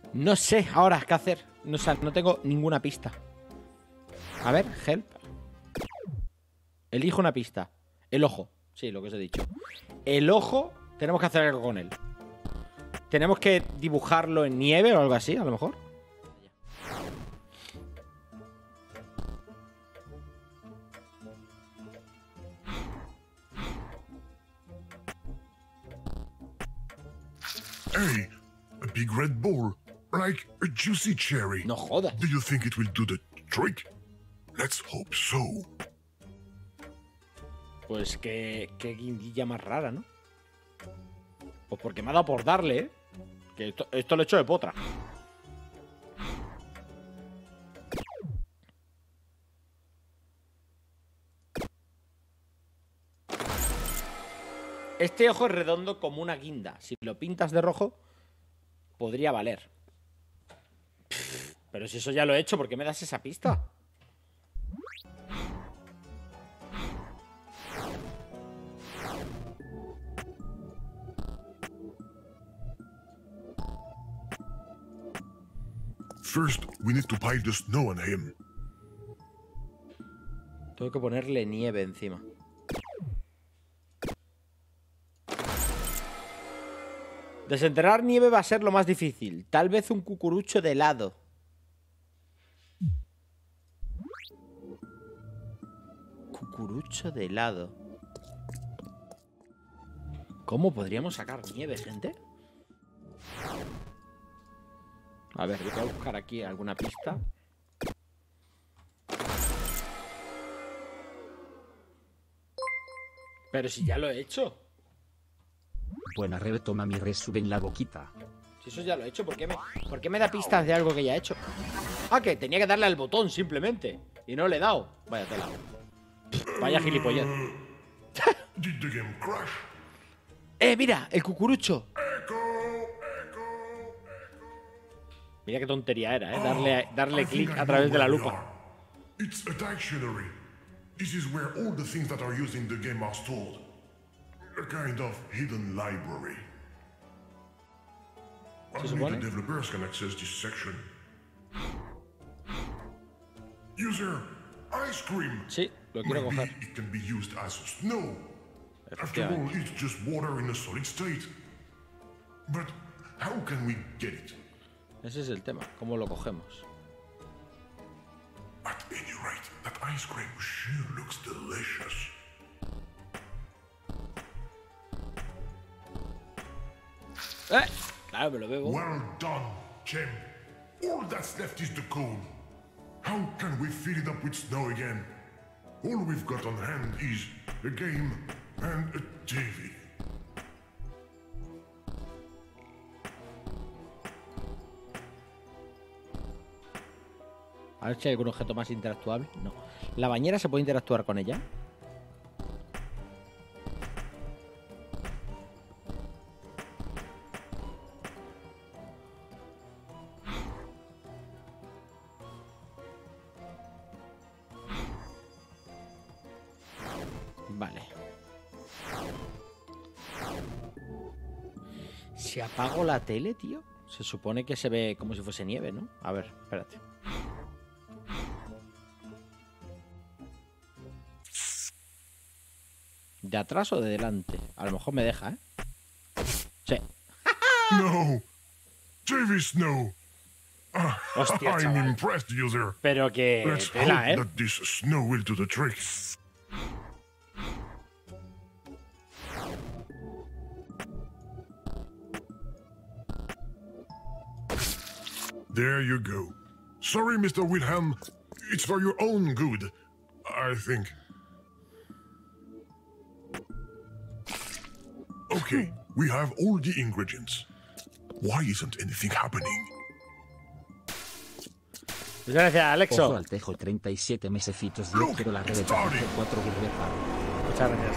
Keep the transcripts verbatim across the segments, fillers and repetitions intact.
No sé ahora qué hacer. No, o sea, no tengo ninguna pista. A ver, help. Elijo una pista. El ojo. Sí, lo que os he dicho. El ojo, tenemos que hacer algo con él. Tenemos que dibujarlo en nieve o algo así, a lo mejor. Hey, a big red ball, like a juicy cherry. No jodas. Do you think it will do the trick? Let's hope so. Pues qué, qué guindilla más rara, ¿no? Pues porque me ha dado por darle, ¿eh? Que esto, esto lo he hecho de potra. Este ojo es redondo como una guinda. Si lo pintas de rojo, podría valer. Pero si eso ya lo he hecho, ¿por qué me das esa pista? First, we need to pile the snow on him. Tengo que ponerle nieve encima. Desenterrar nieve va a ser lo más difícil. Tal vez un cucurucho de helado. Cucurucho de helado. ¿Cómo podríamos sacar nieve, gente? A ver, voy a buscar aquí alguna pista. Pero si ya lo he hecho. Buena rebe, toma mi resube en la boquita. Si eso ya lo he hecho, ¿por qué me, ¿por qué me da pistas de algo que ya he hecho? Ah, que tenía que darle al botón simplemente. Y no le he dado. Vaya tela. Vaya gilipollez. Did the game crash? ¡Eh, mira! ¡El cucurucho! Echo, echo, Mira qué tontería era, ¿eh? Darle, Ah, darle I think clic I a través know de la where we lupa. are. It's a dictionary. This is where all the things that are used in the game are stored. A kind of hidden library. ¿Se Only supone? the developers can access this section. User, ice cream. Sí, lo quiero Maybe coger. it can be used as snow. After all, Efectivamente. it's just water in a solid state. But how can we get it? Ese es el tema. ¿Cómo lo cogemos? At any rate, that ice cream sure looks delicious. ¡Eh! Claro, me lo bebo. Well done, Chem. All that's left is the code. How can we fill it up with snow again? All we've got on hand is a game and a T V. A ver si hay algún objeto más interactuable. No. ¿La bañera se puede interactuar con ella? Vale. Si apago la tele, tío, se supone que se ve como si fuese nieve, ¿no? A ver, espérate. ¿De atrás o de delante? A lo mejor me deja, ¿eh? Sí. No! T V snow! Ah, Hostia, I'm chaval. impressed, user. Pero que Let's hope tela, ¿eh? that this snow will do the trick. There you go. Sorry, Mister Wilhelm. It's for your own good, I think. Okay, we have all the ingredients. Why isn't anything happening? Muchas gracias, Ojo Alexo. al tejo, treinta y siete mesecitos. Yo quiero la rebe de cuatro burreta. Muchas gracias,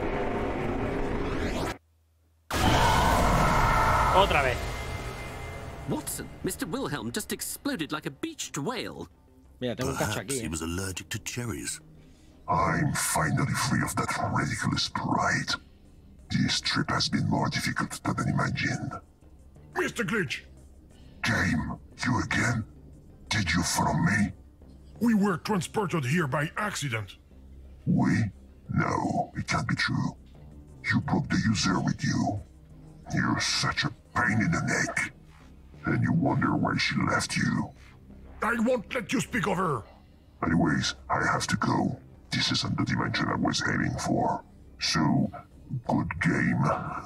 tío. Otra vez. Watson, Mister Wilhelm just exploded like a beached whale. Mira, tengo un cacho Perhaps aquí, he ¿eh? was allergic to cherries. I'm finally free of that ridiculous pride. This trip has been more difficult than I imagined. Mister Glitch, Game, you again? Did you follow me? We were transported here by accident. We? No, it can't be true. You brought the user with you. You're such a pain in the neck. And you wonder why she left you. I won't let you speak of her. Anyways, I have to go. This isn't the dimension I was aiming for. So, good game.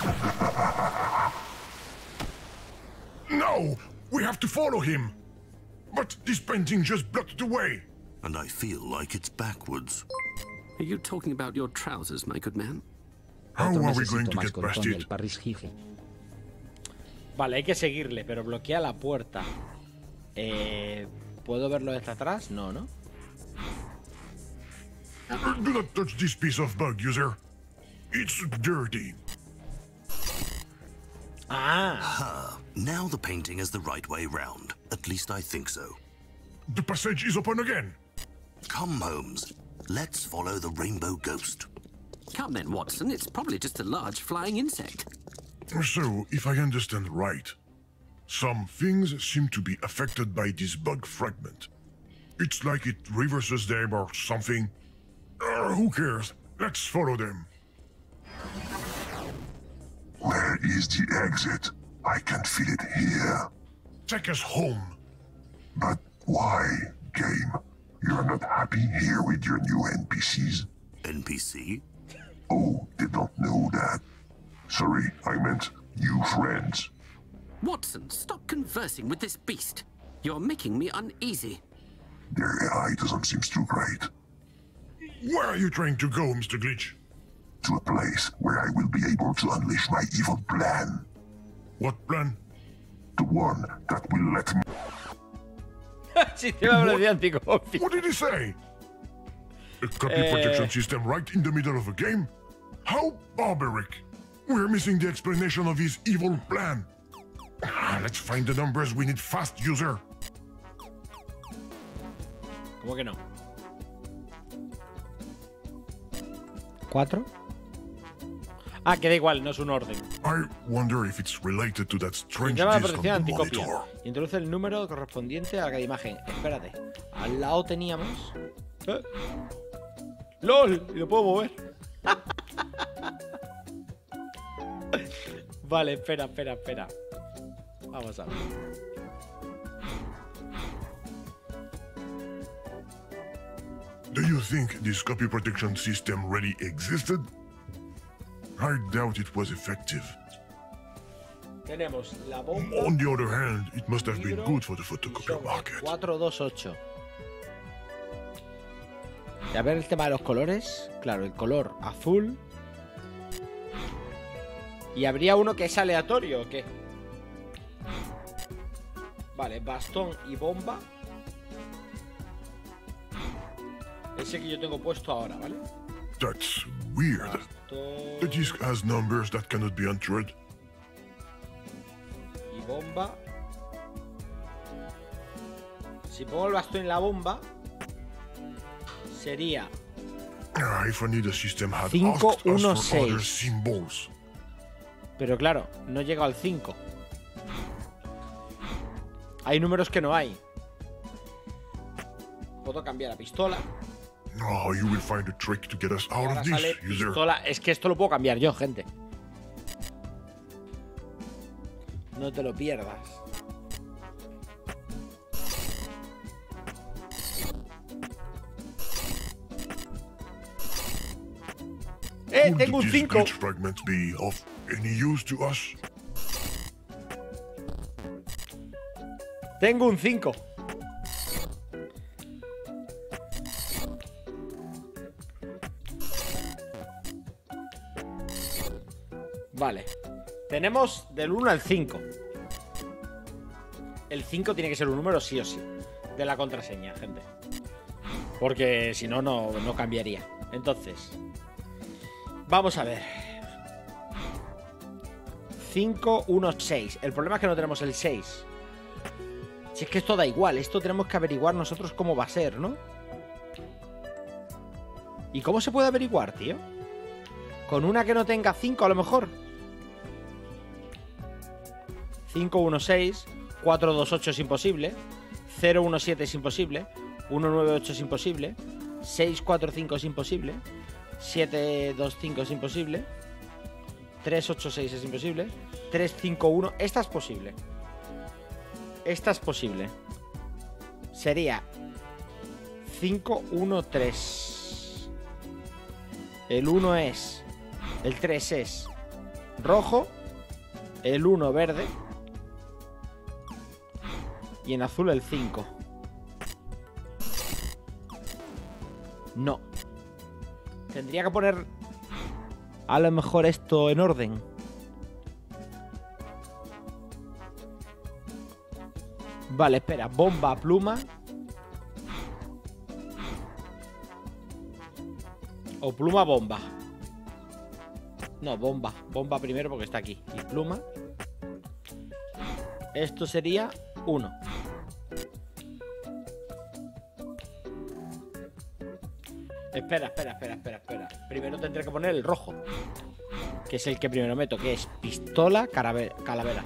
No! We have to follow him! But this painting just blocked the way. And I feel like it's backwards. Are you talking about your trousers, my good man? How Otro are we going mesecito to más get con past Tony it? el Parris Gigi. Vale, hay que seguirle, pero bloquea la puerta. Eh, ¿Puedo verlo desde atrás? No, ¿no? Do not touch this piece of bug, user. It's dirty. Ah, Now the painting is the right way round. At least I think so. The passage is open again. Come, Holmes. Let's follow the rainbow ghost. Come then, Watson. It's probably just a large flying insect. So, if I understand right, some things seem to be affected by this bug fragment. It's like it reverses them or something. Uh, who cares? Let's follow them. Where is the exit? I can feel it here. Take us home. But why, Game? You're not happy here with your new N P Cs? N P C? Oh, they don't know that. Sorry, I meant new friends. Watson, stop conversing with this beast. You're making me uneasy. Their A I doesn't seem too great. Where are you trying to go, Mister Glitch? To a place where I will be able to unleash my evil plan. What plan? The one that will let me... sistema de velocidad anticopia. What did he say? A copy Eh. protection system right in the middle of a game? How barbaric. We're missing the explanation of his evil plan. Ah, let's find the numbers we need fast, user. ¿Cómo que no? ¿Cuatro? Ah, que da igual, no es un orden. I wonder if it's related to that strange Sistema de disc on protección the anticopia. monitor. Introduce el número correspondiente a cada imagen. Espérate. Al lado teníamos. ¿Eh? ¡Lol! Y lo puedo mover. Vale, espera, espera, espera. Vamos a ver. Do you think this copy protection system really existed? I doubt it was effective. Tenemos la bomba. On the other hand, it must have been Libro good for the y photocopier sobre market. cuatro dos ocho. Y a ver el tema de los colores. Claro, el color azul. ¿Y habría uno que es aleatorio o qué? Vale, bastón y bomba. Ese que yo tengo puesto ahora, ¿vale? That's weird. Bastón The disc has numbers that cannot be entered. y bomba. Si pongo el bastón en la bomba, sería Ah, if only the system had Cinco, asked us uno, for other seis. symbols. Pero claro, no llega al cinco. Hay números que no hay. Puedo cambiar a pistola. Oh, you will find a trick to get us Y out ahora of this, sale user. pistola. Es que esto lo puedo cambiar yo, gente. No te lo pierdas. ¡Eh! Could Tengo un this cinco. glitch fragment be of any use to us? Tengo un cinco. Vale. Tenemos del uno al cinco. El cinco tiene que ser un número sí o sí. De la contraseña, gente. Porque si no, no, no cambiaría. Entonces, vamos a ver. cinco, uno, seis. El problema es que no tenemos el seis. Si es que esto da igual. Esto tenemos que averiguar nosotros cómo va a ser, ¿no? ¿Y cómo se puede averiguar, tío? Con una que no tenga cinco, a lo mejor. cinco, uno, seis. cuatro dos ocho es imposible. cero uno siete es imposible. uno nueve ocho es imposible. seis cuatro cinco es imposible. siete dos cinco es imposible. tres ocho seis es imposible. tres cinco uno. Esta es posible. Esta es posible. Sería cinco uno tres. El uno es... El tres es rojo. El uno verde. Y en azul el cinco. No. Tendría que poner a lo mejor esto en orden. Vale, espera. Bomba, pluma. O pluma, bomba. No, bomba. Bomba primero porque está aquí. Y pluma. Esto sería uno. Espera, espera, espera, espera, espera. Primero tendré que poner el rojo, que es el que primero meto, que es pistola, calavera.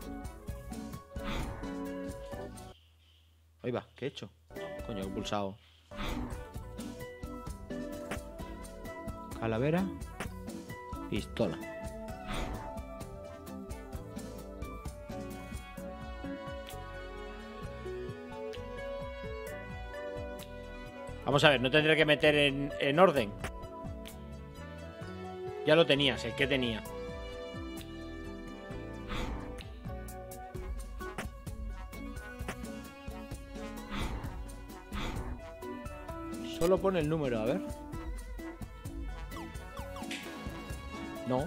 Ahí va, ¿qué he hecho? Coño, he pulsado. Calavera. Pistola. Vamos a ver, no tendré que meter en, en orden. Ya lo tenías, el que tenía. Solo pone el número, a ver. No.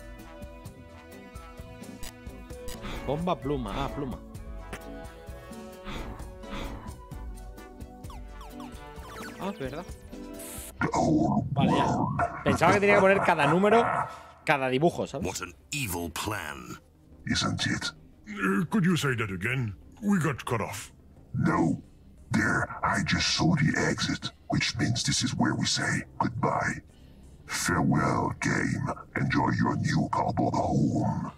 Bomba, pluma. Ah, pluma. Ah, es verdad. Vale, ya. Pensaba que tenía que poner cada número, cada dibujo, ¿sabes? What an evil plan. Isn't it? Uh, could you say that again? We got cut off. No. There, I just saw the exit, which means this is where we say goodbye. Farewell, game. Enjoy your new cardboard home.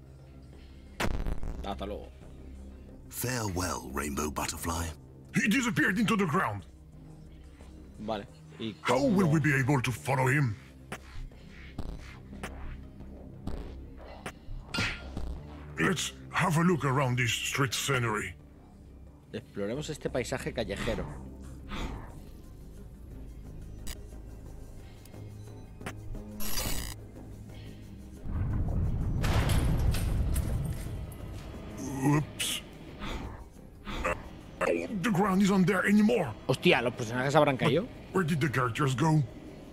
Hasta luego. Farewell, Rainbow Butterfly. He disappeared into the ground. Vale. ¿Y How cómo? will we be able to follow him? Let's have a look around this street scenery. Exploremos este paisaje callejero. Oops. Uh, oh, the ground isn't there anymore. Hostia, ¿los personajes habrán caído? Where did the characters go?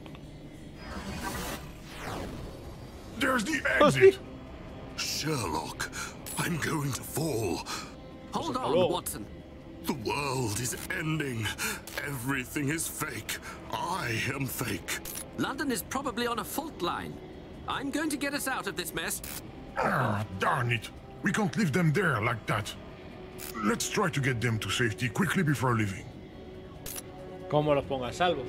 There's the exit. Sherlock, I'm going to fall. Hold hello. on, Watson. The world is ending. Everything is fake. I am fake. London is probably on a fault line. I'm going to get us out of this mess. Ah, darn it. We can't leave them there like that. Let's try to get them to safety quickly before leaving. ¿Cómo los pongo a salvo?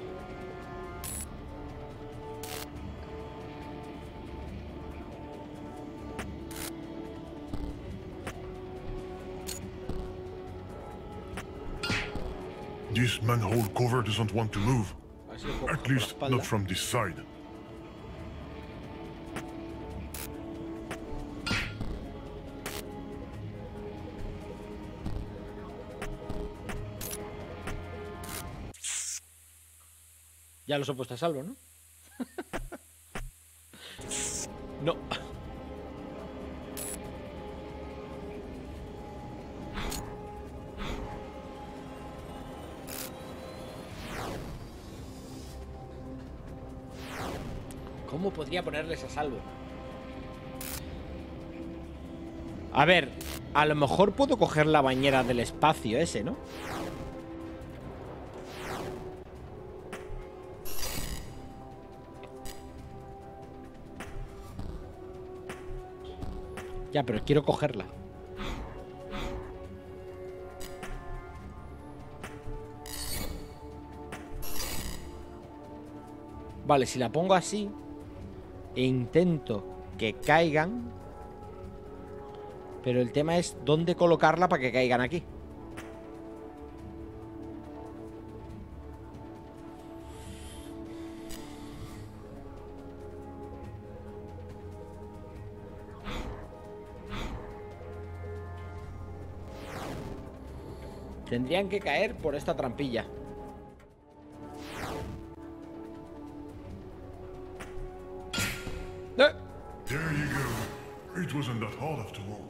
This manhole cover doesn't want to move. Así lo cojo At por la least espalda. not from this side. Ya los he puesto a salvo, ¿no? No. ¿Cómo podría ponerles a salvo? A ver, a lo mejor puedo coger la bañera del espacio ese, ¿no? Ya, pero quiero cogerla. Vale, si la pongo así e intento que caigan, Pero el tema es dónde colocarla para que caigan aquí. Tendrían que caer por esta trampilla. ¡Eh! There you go. It wasn't that hard after all.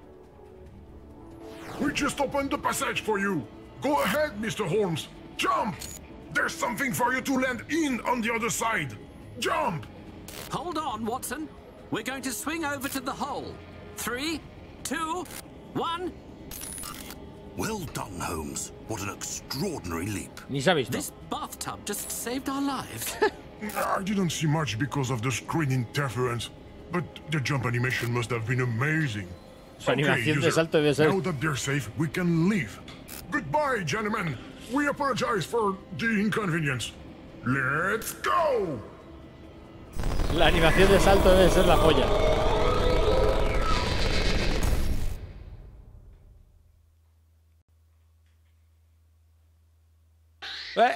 We just opened the passage for you. Go ahead, Mister Holmes. Jump! There's something for you to land in on the other side. Jump! Hold on, Watson. We're going to swing over to the hole. Three, two, one. Well done, Holmes. What an extraordinary leap. Ni se ha visto. This bathtub just saved our lives. I didn't see much because of the screen interference, but the jump animation must have been amazing. Su animación de user, salto debe ser. now that they're safe, we can leave. Goodbye, gentlemen. We apologize for the inconvenience. Let's go! La animación de salto debe ser la polla. ¿Eh?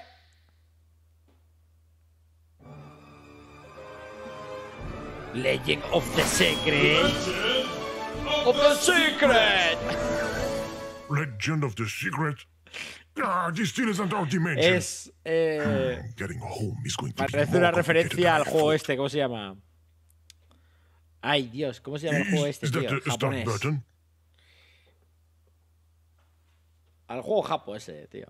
Legend of the Secret. Of the Secret. Legend of the Secret? Ah, this still isn't our dimension. Es. Eh, Getting home is going to be parece more una complicated referencia than al I juego thought. este. ¿Cómo se llama? Ay, Dios. ¿Cómo se llama el juego Is, este, is that tío? the start Japonés. button? Al juego japo ese, tío.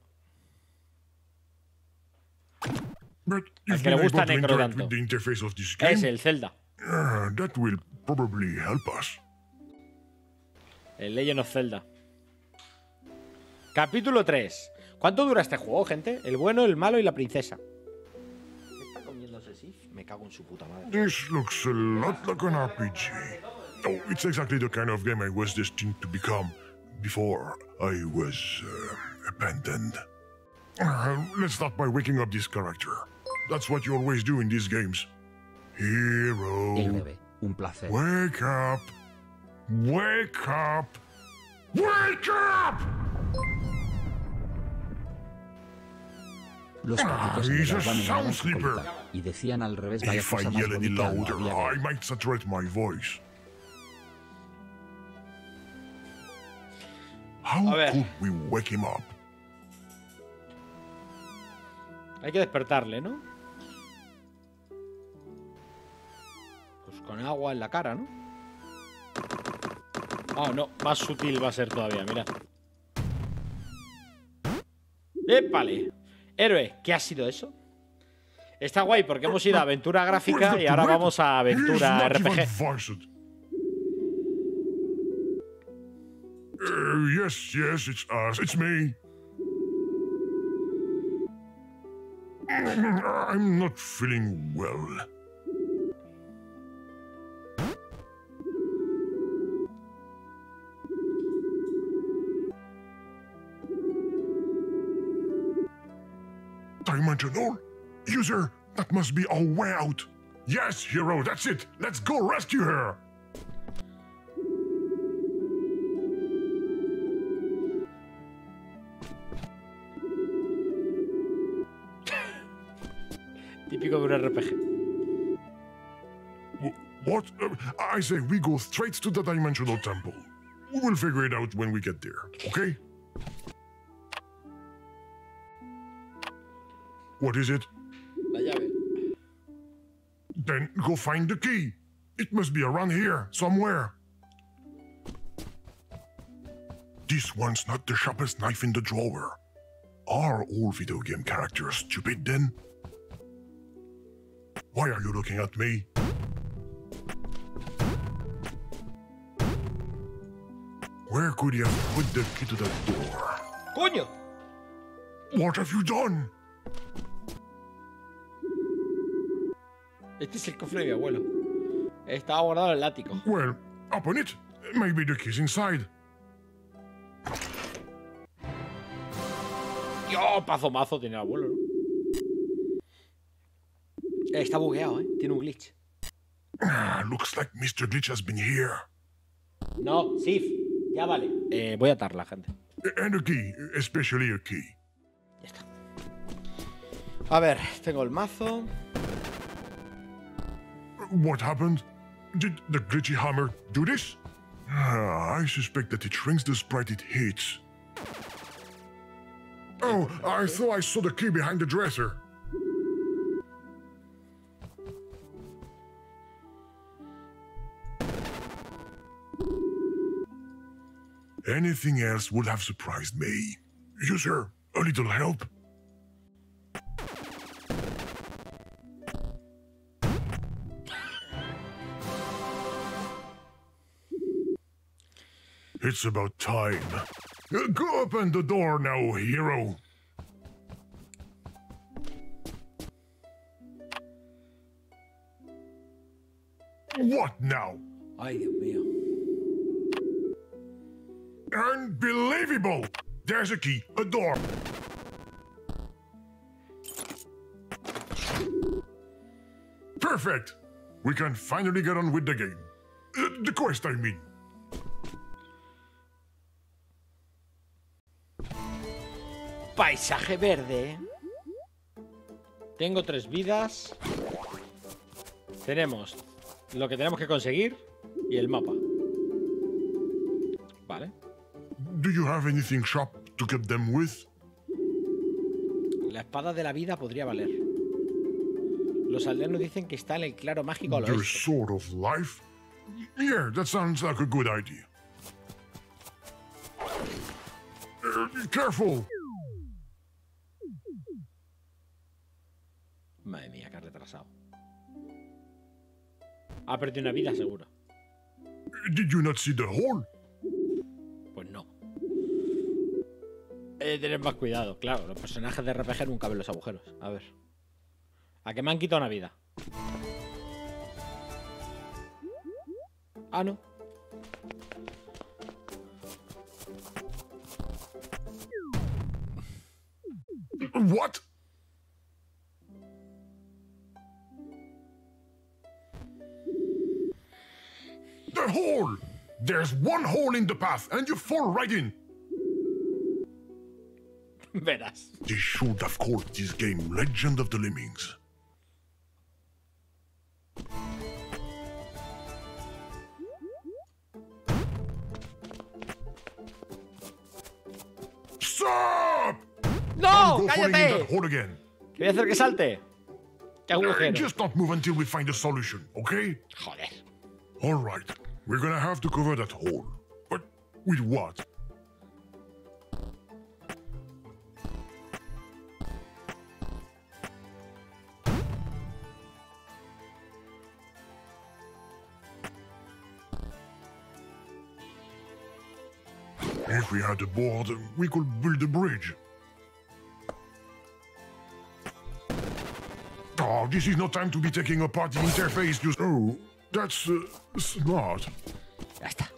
But Al you've que le been gusta able to Necro interact tanto. with the interface of this game. Es el Zelda. Ah, that will probably help us. El Legend of Zelda. Capítulo tres. ¿Cuánto dura este juego, gente? El bueno, el malo y la princesa. ¿Qué está comiéndose Sif? Me cago en su puta madre. This looks a lot like an R P G. Oh, it's exactly the kind of game I was destined to become before I was uh, abandoned. Uh, let's start by waking up this character. That's what you always do in these games. Hero, El bebé, un placer. wake up! Wake up! Wake up! Los patitos he's a miraban en sound la sleeper. colita y decían al revés vaya If I cosa más yell any bonita no louder, había I might saturate my voice. How A ver. could we wake him up? Hay que despertarle, ¿no? Pues con agua en la cara, ¿no? Ah, no. Más sutil va a ser todavía, mira. ¡Épale! Héroe, ¿qué ha sido eso? Está guay porque hemos ido a aventura gráfica y ahora vamos a aventura R P G. Uh, yes, yes, it's us. It's me. I'm not feeling well. Dimensional? User, that must be our way out. Yes, hero, that's it. Let's go rescue her. Típico de un R P G. Wh- What? Uh, I say we go straight to the Dimensional Temple. We'll figure it out when we get there, okay? What is it? La llave. Then go find the key. It must be around here, somewhere. This one's not the sharpest knife in the drawer. Are all video game characters stupid then? Why are you looking at me? Where could he have put the key to that door? ¡Coño! What have you done? Este es el cofre de mi abuelo. Estaba guardado en el ático. Well, open it. Maybe the key's inside. ¡Dios! Pazo mazo tiene el abuelo, ¿no? Está bugueado, ¿eh? Tiene un glitch. Ah, looks like Mister Glitch has been here. No, Sif. Ya vale. Eh, voy a atarla, gente. And a key, especially a key. Ya está. A ver, tengo el mazo. What happened? Did the glitchy hammer do this? Ah, I suspect that it shrinks the sprite it hits. Oh, I thought I saw the key behind the dresser. Anything else would have surprised me. User, a little help? It's about time. Uh, Go open the door now, hero. What now? Ay, Dios mío. Unbelievable! There's a key, a door. Perfect! We can finally get on with the game. Uh, the quest, I mean. Paisaje verde. Tengo tres vidas. Tenemos lo que tenemos que conseguir y el mapa. Vale. Do you have anything sharp to keep them with? La espada de la vida podría valer. Los aldeanos dicen que está en el claro mágico al The oeste. sword of life? Yeah, that sounds like a good idea. Uh, careful! Madre mía, que has retrasado. Ha perdido una vida, seguro. Did you not see the hole? Pues no. He de tener más cuidado. Claro, los personajes de R P G nunca ven los agujeros. A ver. ¿A qué me han quitado una vida? Ah, no. What? The hole! There's one hole in the path, and you fall right in. Verás. They should have called this game Legend of the Lemmings. Stop! ¡No! Go falling in ¡Cállate! that hole again. Que voy a hacer que salte. ¡Qué Uh, agujero! Just don't move until we find a solution, okay? Joder. All right. We're gonna have to cover that hole. But with what? If we had a board, we could build a bridge. Oh, this is no time to be taking apart the interface. Just oh, that's uh, smart. Ya está.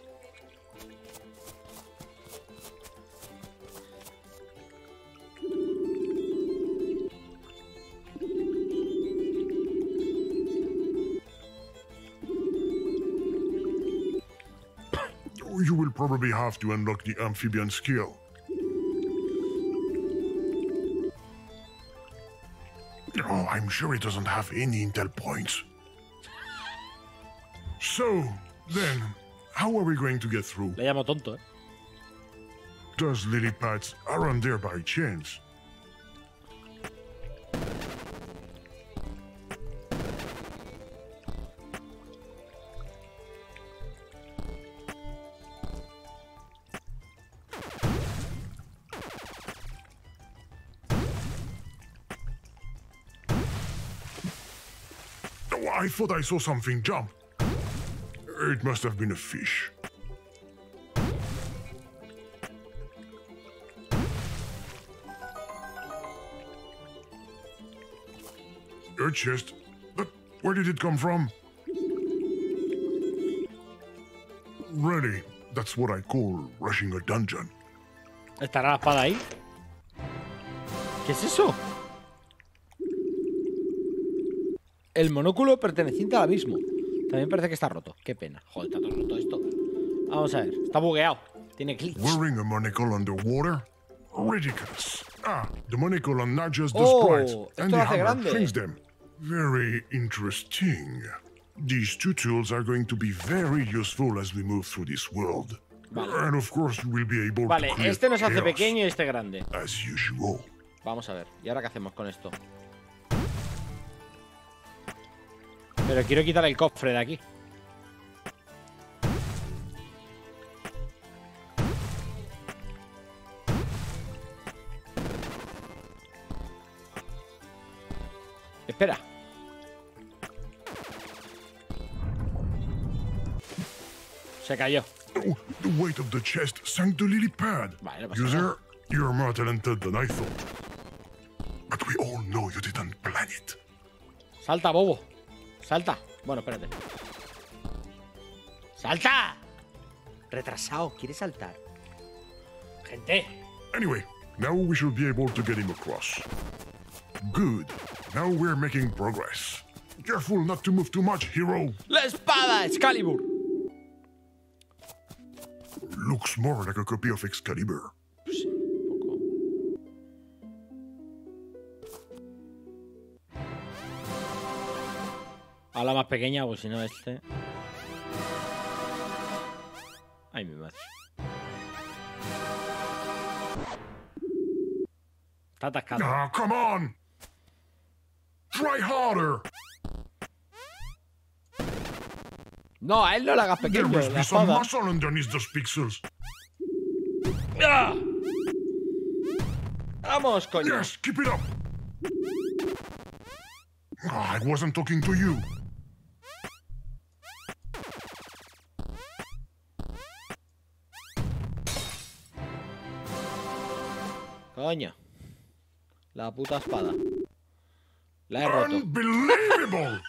You will probably have to unlock the amphibian skill. Oh, I'm sure it doesn't have any intel points. So, then, how are we going to get through? Le llamo tonto, ¿eh? Those lily pads aren't there by chance. Oh, I thought I saw something jump. It must have been a fish. A chest? But where did it come from? Really, that's what I call rushing a dungeon. ¿Estará la espada ahí? ¿Qué es eso? El monóculo perteneciente al abismo. También parece que está roto. Qué pena. Joder, está todo roto esto. Vamos a ver. Está bugueado. Tiene glitch. Wearing a monocle underwater? Ridiculous. Ah, the monocle enlarges the Oh, sprites, esto and lo the hace hammer grande. shrinks them. Very interesting. These two tools are going to be very useful as we move through this world. Vale. And of course, you will be able Vale, to create este nos hace chaos, pequeño y este grande. as usual. Vamos a ver. ¿Y ahora qué hacemos con esto? Pero quiero quitar el cofre de aquí. Espera. Se cayó. Oh, the weight of the chest sank the lily pad. Vale, no pasa User, you're more talented than I thought. But we all know you didn't plan it. Salta, bobo. Salta. Bueno, espérate. ¡Salta! Retrasado, quiere saltar. Gente. Anyway, now we should be able to get him across. Good. Now we're making progress. Careful not to move too much, hero. ¡La espada! ¡Excalibur! Looks more like a copy of Excalibur. Sí, un poco. A la más pequeña, pues si no este. Ay, mi madre. Está atascado. Ah, come on! Try harder! No, a él no le hagas There pequeño. must La be some espada. muscle underneath those pixels. ¡Ah! Vamos, coño. Yes, keep it up! Ah, I wasn't talking to you. Coño. La puta espada. La he roto. Unbelievable!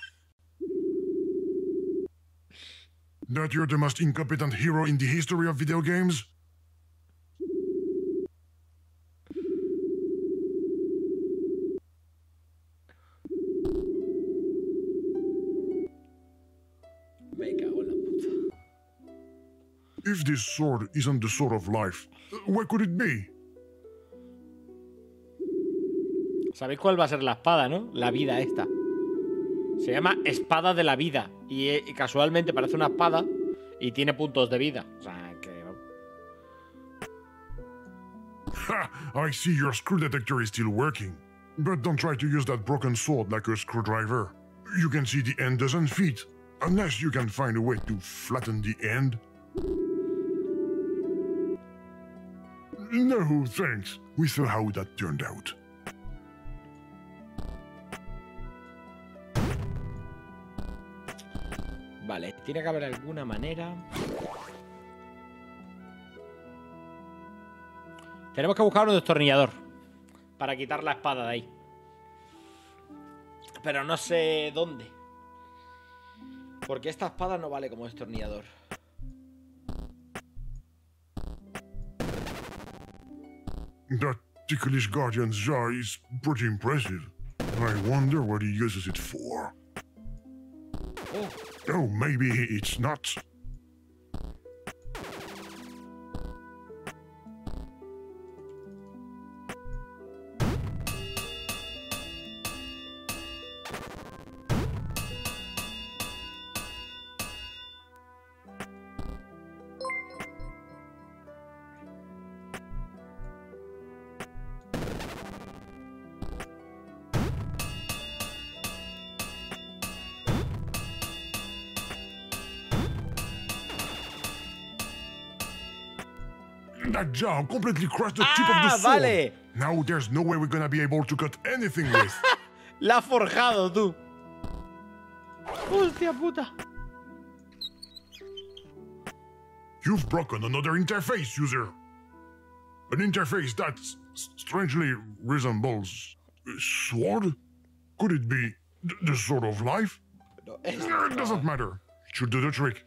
That you're the most incompetent hero in the history of video games? Me cago en la puta. If this sword isn't the sword of life, what could it be? ¿Sabéis cuál va a ser la espada, no? La vida esta. Se llama espada de la vida. Y, eh, y casualmente parece una espada y tiene puntos de vida. O sea, que... Ha! I see your screw detector is still working. But don't try to use that broken sword like a screwdriver. You can see the end doesn't fit. Unless you can find a way to flatten the end. No, thanks. We saw how that turned out. Vale, tiene que haber alguna manera. Tenemos que buscar un destornillador para quitar la espada de ahí. Pero no sé dónde. Porque esta espada no vale como destornillador. That ticklish guardian's jaw is pretty impressive. I wonder what he uses it for. Oh, Oh, maybe it's not. That jaw completely crushed the tip of the Ah, sword. vale. Now there's no way we're gonna be able to cut anything with. la ha forjado, tú. Hostia puta. You've broken another interface, user. An interface that s- strangely resembles a sword? Could it be th- the sword of life? No, es- It doesn't matter. It should do the trick.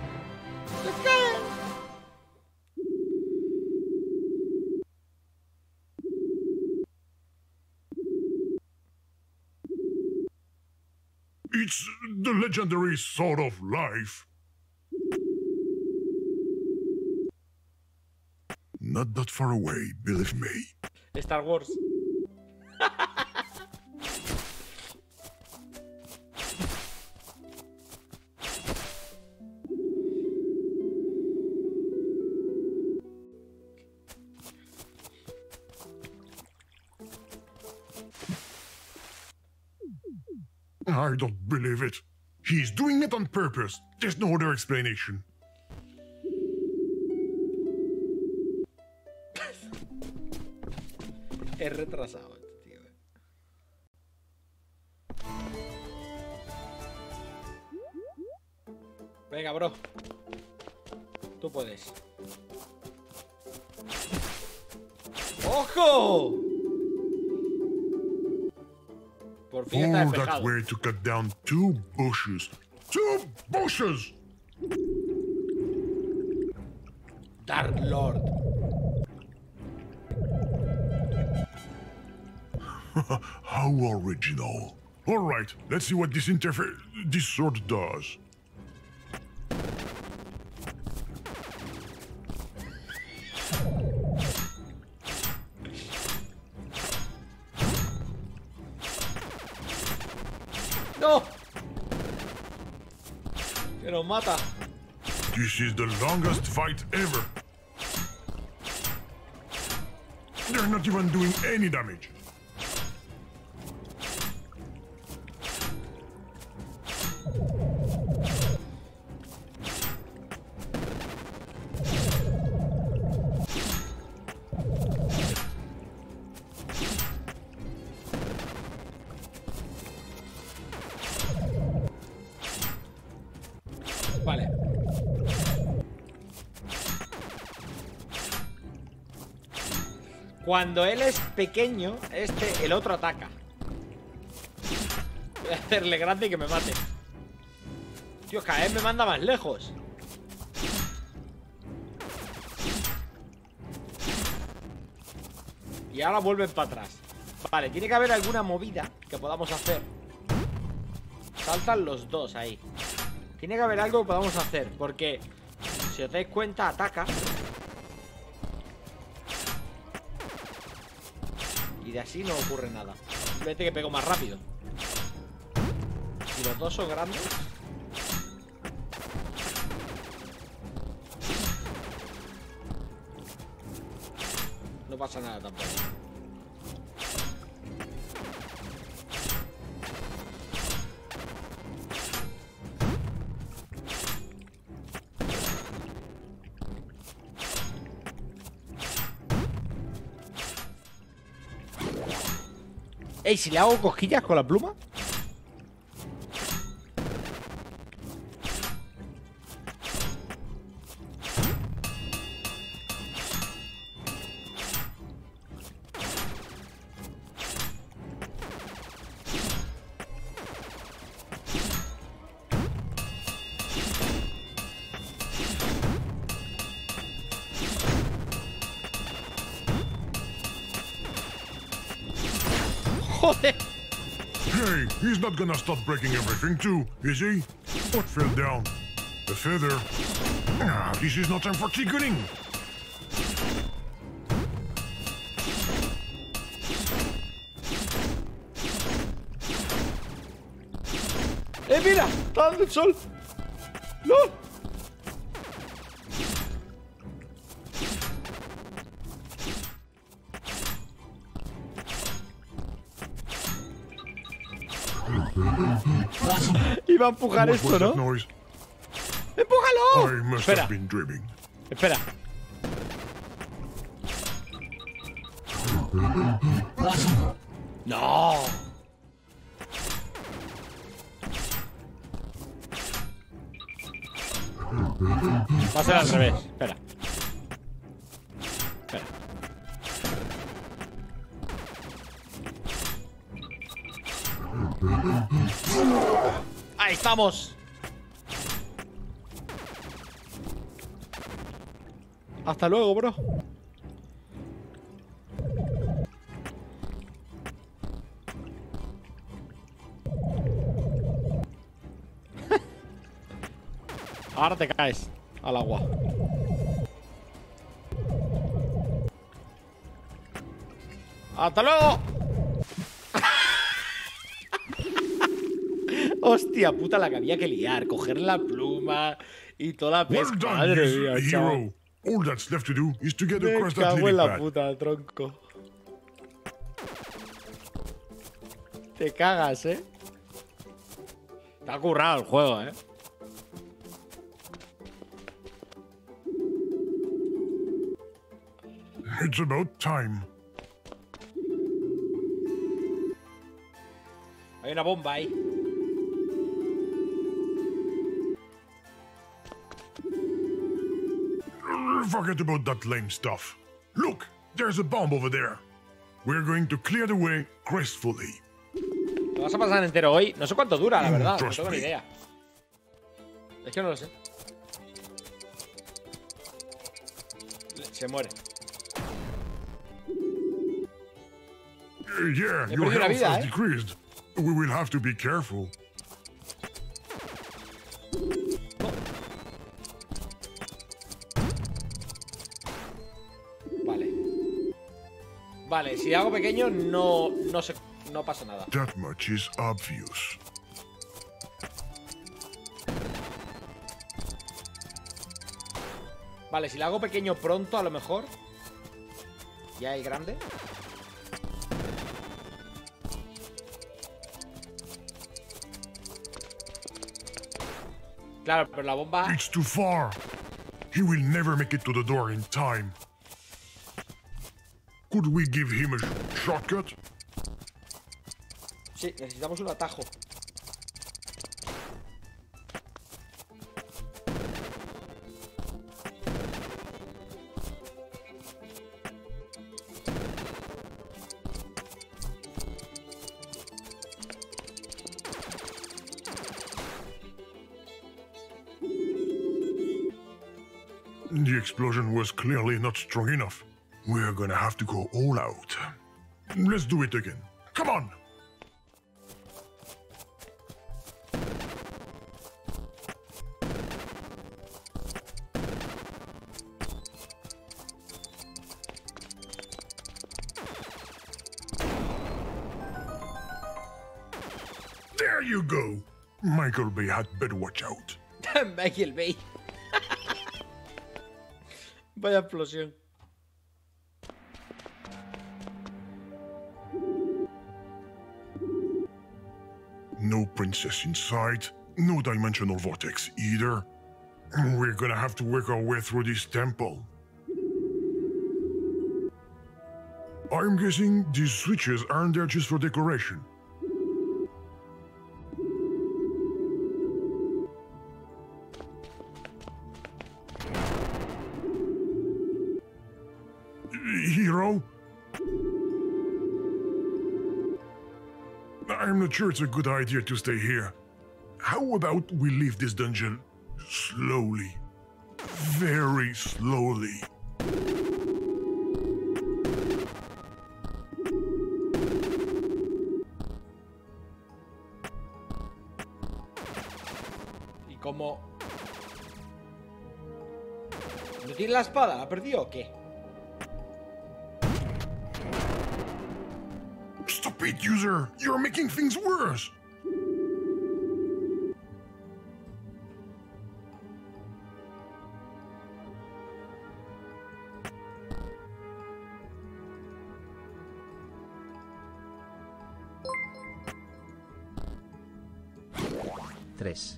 It's the legendary sword of life. not that far away, believe me. Star Wars. I don't believe it. He's doing it on purpose. There's no other explanation. Es retrasado este tío. eh. Venga, bro. Tú puedes. ¡Ojo! Por fin está All that despejado. way to cut down two bushes. Two bushes! Dark Lord. How original. All right, let's see what this interfer- this sword does. ¡No! Que nos mata. This is the longest fight ever. They're not even doing any damage. Vale. Cuando él es pequeño, este, el otro ataca. Voy a hacerle grande y que me mate. Tío, cada vez me manda más lejos. Y ahora vuelven para atrás. Vale, tiene que haber alguna movida que podamos hacer. Saltan los dos ahí. Tiene que haber algo que podamos hacer. Porque, si os dais cuenta, ataca. Y de así no ocurre nada. Simplemente que pego más rápido. Y los dos son grandes. No pasa nada tampoco. Ey, si le hago cosquillas con la pluma. Joder. Hey, he's not gonna stop breaking everything too, is he? What fell down? The feather. Ah, this is not time for tickling. ¡Eh, mira! ¡Está dando el sol! ¡No! Iba a empujar What esto, was that ¿no? noise? ¡Empújalo! I must Espera, have been dreaming. espera. ¡No! Va a ser al revés. Espera. Espera. Ahí estamos. Hasta luego, bro. Ahora te caes al agua. ¡Hasta luego! Hostia puta, la que había que liar. Coger la pluma y toda la pesca. Well done, Madre you mía, chaval. hero. All that's left to do is to get Me across that cago lily en la pad. puta, tronco. Te cagas, ¿eh? Te ha currado el juego, ¿eh? It's about time. Hay una bomba ahí. Forget about that lame stuff. Look, there's a bomb over there. We're going to clear the way gracefully. Lo vas a pasar entero hoy. No sé cuánto dura, la verdad. No Trust tengo ni me. idea. Es que no lo sé. Se muere. Uh, yeah, He your perdido una health vida, has eh. decreased. We will have to be careful. Vale. Vale, si hago pequeño no, no, se, no pasa nada. That much is obvious. Vale, si la hago pequeño pronto, a lo mejor. Ya hay grande. Claro, pero la bomba... It's too far. He will never make it to the door in time. Could we give him a sh- shortcut? Sí, necesitamos un atajo. The explosion was clearly not strong enough. We're gonna have to go all out. Let's do it again. Come on! There you go! Michael Bay had better watch out. Michael Bay. Vaya explosión. No princess in sight, no dimensional vortex either. We're gonna have to work our way through this temple. I'm guessing these switches aren't there just for decoration. Hero? I'm not sure it's a good idea to stay here. How about we leave this dungeon slowly? Very slowly. ¿Y cómo? ¿No tiene la espada? ¿La ha perdido o qué? Stop it, user! You're making things worse! tres.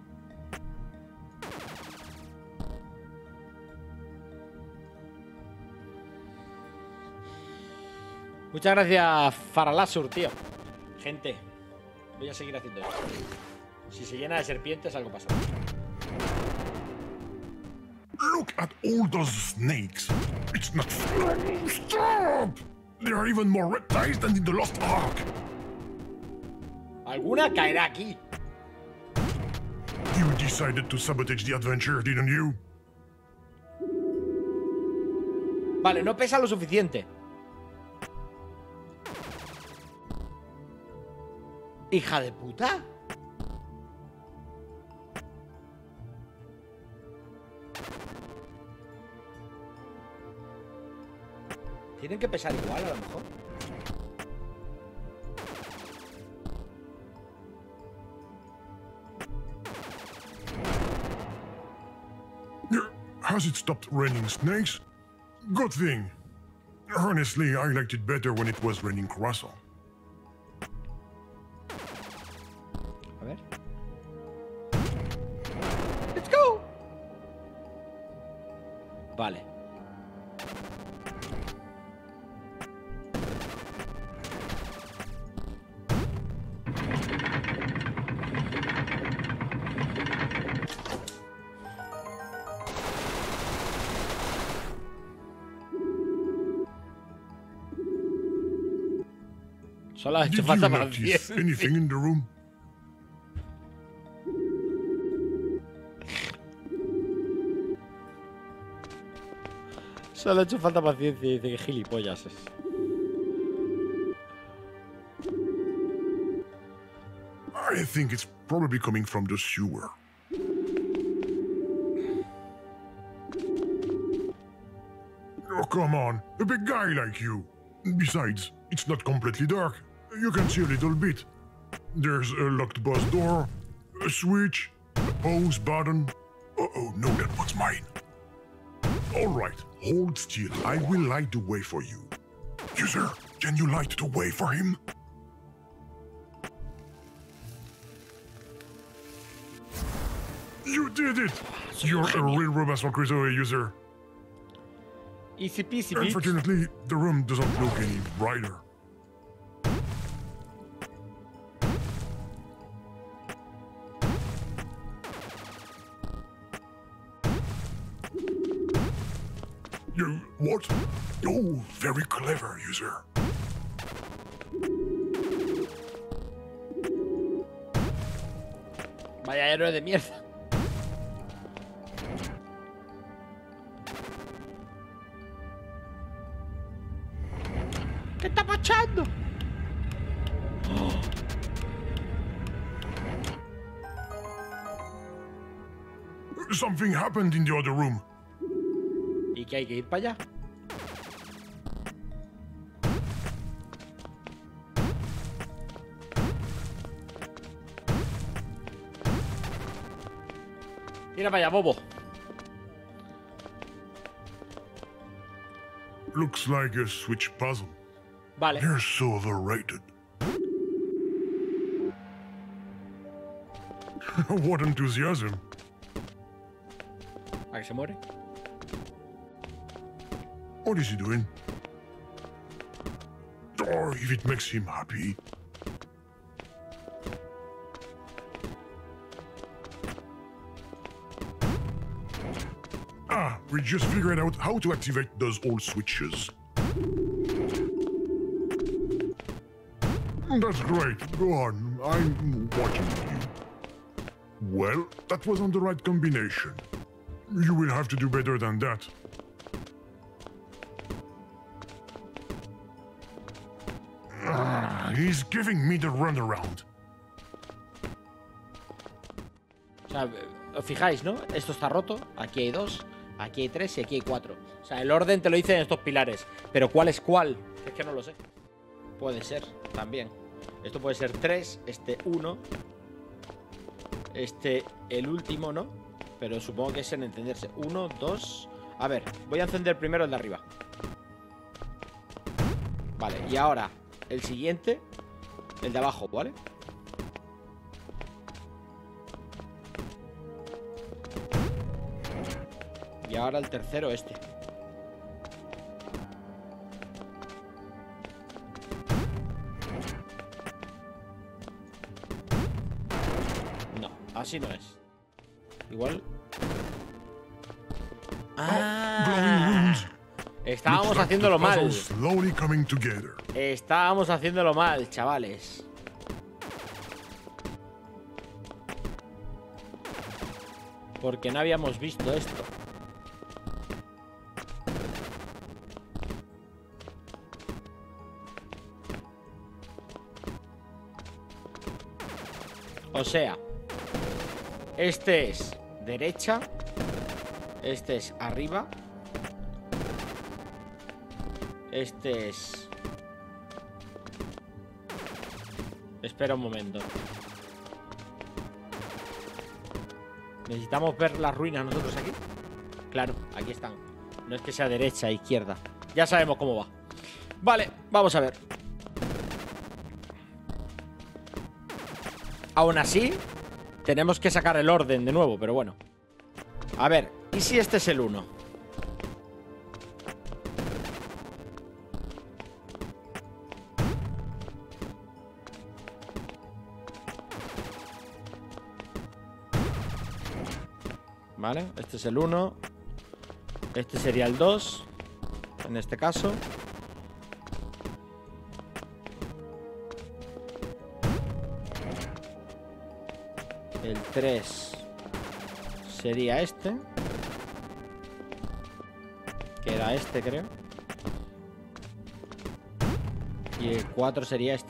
Muchas gracias, Faralasur, tío. Gente, voy a seguir haciendo esto. Si se llena de serpientes, algo pasa. Look at all those snakes! It's not... Stop! There are even more reptiles than in the Lost Ark! Alguna caerá aquí. You decided to sabotage the adventure, didn't you? Vale, no pesa lo suficiente. Hija de puta. Tienen que pesar igual, a lo mejor. Has it stopped raining snakes? Good thing. Honestly, I liked it better when it was raining croissant. A ver. Let's go. Vale. Solo ha hecho Did you falta notice paciencia. anything in the room? Solo ha hecho falta paciencia y dice que gilipollas es. I think it's probably coming from the sewer. Oh, come on. A big guy like you. Besides, it's not completely dark. You can see a little bit. There's a locked bus door, a switch, a pause button. Oh, oh no, that was mine. All right, hold still. I will light the way for you. User, can you light the way for him? You did it! You're a real Robinson Crusoe user. Easy peasy, bitch. Unfortunately, the room doesn't look any brighter. You what? Oh, very clever, user. Vaya héroe de mierda. ¿Qué está pasando? Something happened in the other room. ¿Y que hay que ir para allá? Mira para allá, bobo. Looks like a switch puzzle. Vale. You're so overrated. What enthusiasm. ¿A que se muere? What is he doing? Or if it makes him happy. Ah, we just figured out how to activate those old switches. That's great. Go on. I'm watching you. Well, that wasn't the right combination. You will have to do better than that. Ah, he's giving me the runaround. O sea, os fijáis, ¿no? Esto está roto. Aquí hay dos, aquí hay tres y aquí hay cuatro. O sea, el orden te lo dicen estos pilares. Pero ¿cuál es cuál? Es que no lo sé. Puede ser, también. Esto puede ser tres, este uno. Este, el último, ¿no? Pero supongo que es en entenderse. Uno, dos. A ver, voy a encender primero el de arriba. Vale, y ahora el siguiente, el de abajo, ¿vale? Y ahora el tercero, este. No, así no es. Igual. Ah, estábamos haciéndolo mal. Slowly coming together. Estábamos haciéndolo mal, chavales. Porque no habíamos visto esto. O sea, este es derecha, este es arriba, este es... Espera un momento. ¿Necesitamos ver las ruinas nosotros aquí? Claro, aquí están. No es que sea derecha, izquierda. Ya sabemos cómo va. Vale, vamos a ver. Aún así, tenemos que sacar el orden de nuevo, pero bueno. A ver, ¿y si este es el uno? Vale, este es el uno. Este sería el dos. En este caso. El tres sería este. Que era este, creo. Y el cuatro sería este.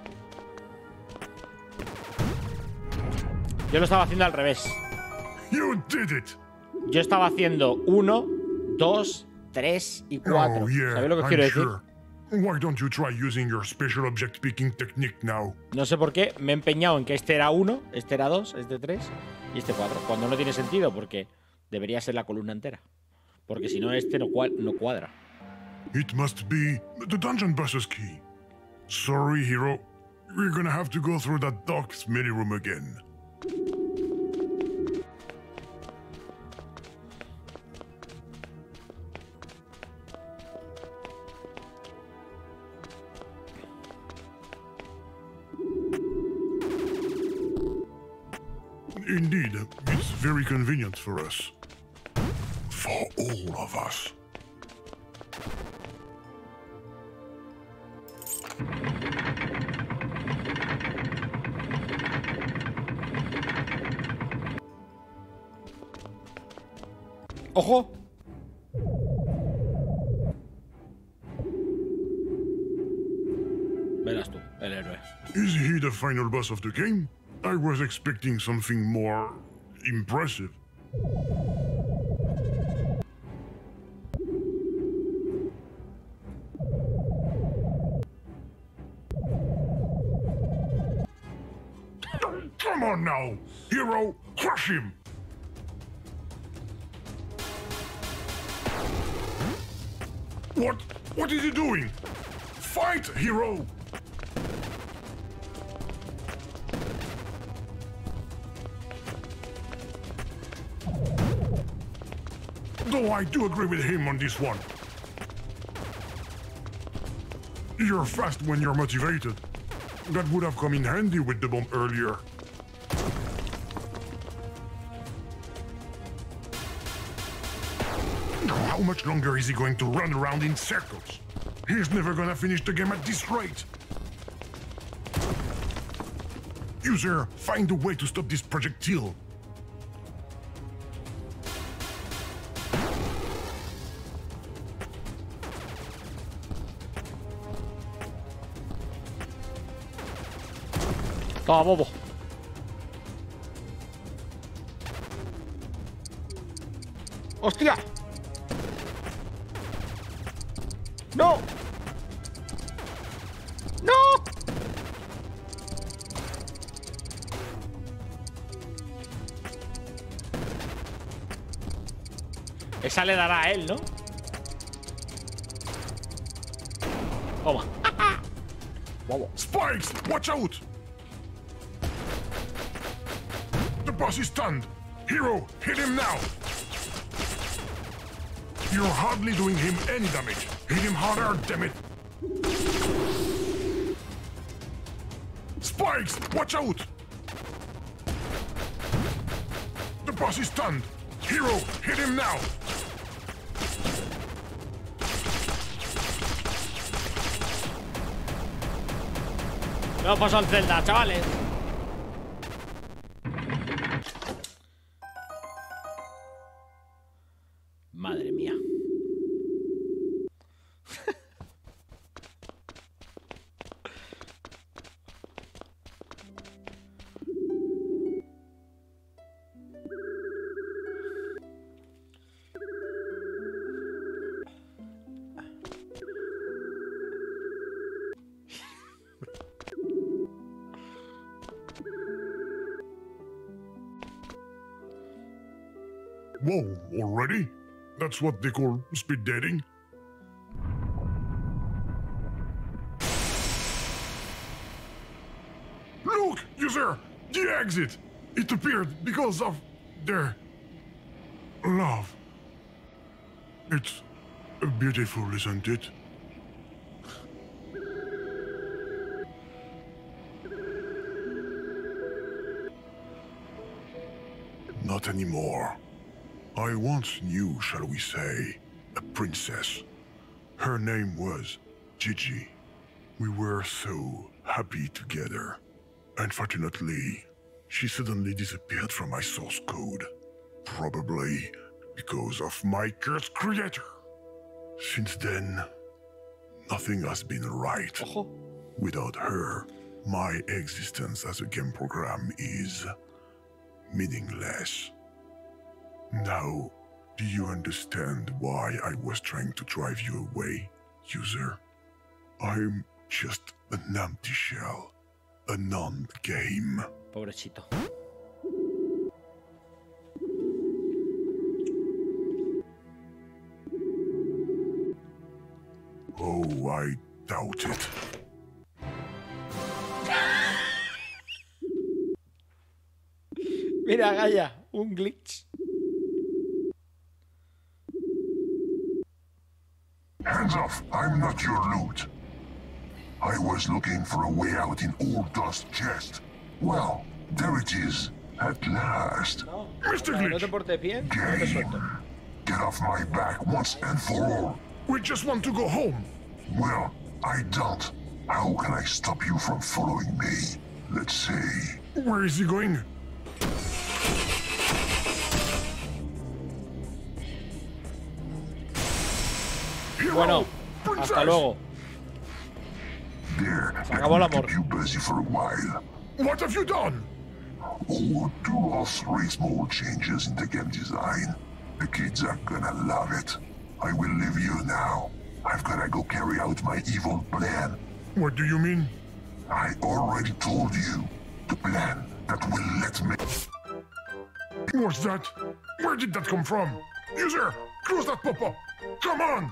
Yo lo estaba haciendo al revés. You did it. Yo estaba haciendo uno, dos, tres y cuatro. Oh, yeah, ¿Sabes lo que I'm quiero decir? sure. Why don't you try using your special object picking technique now? No sé por qué me he empeñado en que este era uno, este era dos, este tres y este cuatro. Cuando no tiene sentido, porque debería ser la columna entera. Porque si no, este no, cua no cuadra. It must be the dungeon boss's key. Sorry, hero. We're gonna have to go through that dark smelly room again. Indeed, it's very convenient for us. For all of us. ¡Ojo! Verás tú, el héroe. Is he the final boss of the game? I was expecting something more impressive. Come on now, hero, crush him! What? What is he doing? Fight, hero! Though I do agree with him on this one. You're fast when you're motivated. That would have come in handy with the bomb earlier. How much longer is he going to run around in circles? He's never gonna finish the game at this rate. User, find a way to stop this projectile. Toma, bobo. ¡Hostia! ¡No! ¡No! Esa le dará a él, ¿no? Toma. Bobo. Spikes! Watch out! The boss is stunned. Hero, hit him now! You're hardly doing him any damage. Hit him harder, damn it! Spikes! Watch out! The boss is stunned. Hero, hit him now! No pasó al Zelda, chavales. Madre mía. Whoa, already? That's what they call speed dating. Look, user, the exit. It appeared because of their love. It's beautiful, isn't it? Not anymore. I once knew, shall we say, a princess. Her name was Gigi. We were so happy together. Unfortunately, she suddenly disappeared from my source code. Probably because of my cursed creator. Since then, nothing has been right. Ojo. Without her, my existence as a game program is meaningless. Now, do you understand why I was trying to drive you away, user? I'm just an empty shell, a non-game. Pobrecito. Oh, I doubt it. Mira, Gaia, un glitch. Hands off, I'm not your loot. I was looking for a way out in Old Dust Chest. Well, there it is, at last. No, Mister no te Glitch. portes bien, no te suelto. Get off my back once and for all. We just want to go home. Well, I don't. How can I stop you from following me? Let's see. Where is he going? Bueno, hasta luego. There, Se that acabó el will amor. keep you busy for a while. What have you done? Oh, two or three small changes in the game design. The kids are gonna love it. I will leave you now. I've gotta go carry out my evil plan. What do you mean? I already told you. The plan that will let me... What's that? Where did that come from? User, close that pop-up. Come on.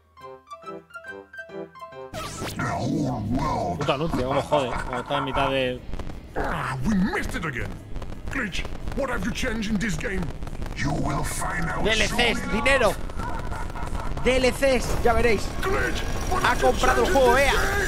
The whole world... Puto anuncio, como jode. Cuando está en mitad de. Ah, we missed it again. Glitch, what have you changed in this game? You will find out D L Cs, soon dinero. D L Cs, ya veréis. Glitch, what Ha have you comprado el changed in juego, this E A. game?